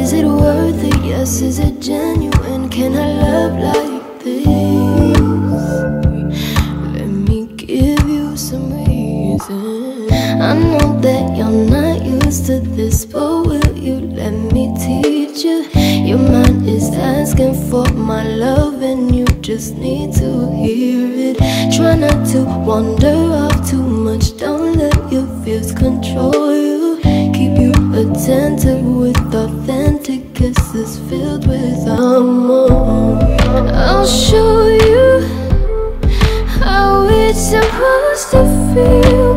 Is it worth it? Yes, is it genuine? Can I love like this? Let me give you some reason. I know that you're not used to this, but will you let me teach you? Your mind is asking for my love and you just need to hear it. Try not to wander off too much, don't let your fears control you. Keep you attentive with authentic kisses filled with amor. I'll show you how it's supposed to feel